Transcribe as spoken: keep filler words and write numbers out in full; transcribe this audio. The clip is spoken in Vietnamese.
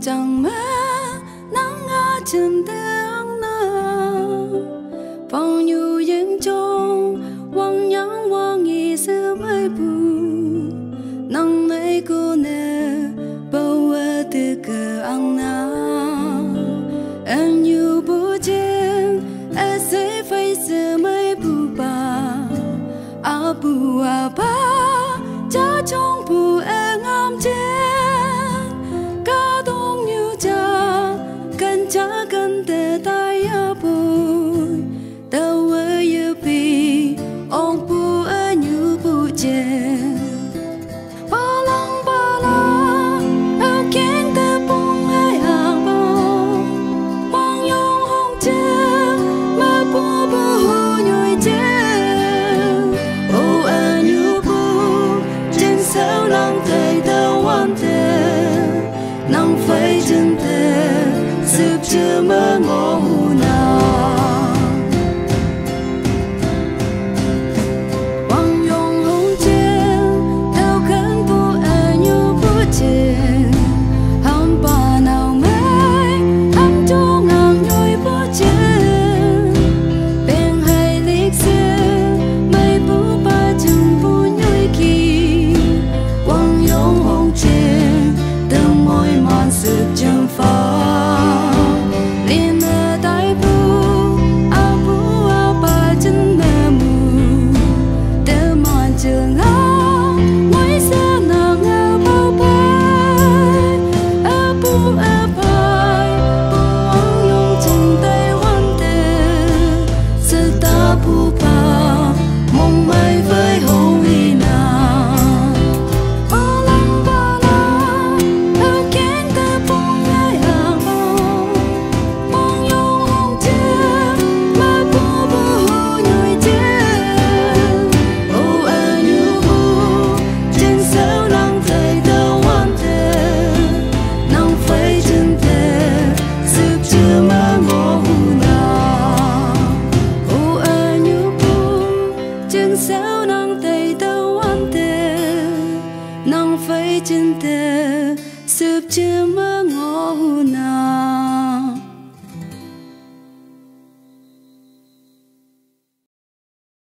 chẳng mơ nắng ngã chân tiếng nở bao nhiêu những trong Wang yang wang yi sơ mai bu nắng nay cô nè bao ở từ cờ ăn na em như bố chen em sẽ phải sơ mai bu ba a bu a ba cha trong bu em ngắm chen cả đông như cha cần cha cần để tay a bu đâu ở yêu bi ông bu ở như bu chen ba lang ba la ở kén ta bông ai hàng bao Wangyong Hongching mà bu bu hồ nhồi chen ô ở như bu trên sao lang tay ta quan thế nắng phơi chân thế giúp chưa mơ ngõ hồ nào sao nắng tay đâu ăn tê nắng phơi trên tê giúp chưa mơ ngõ nào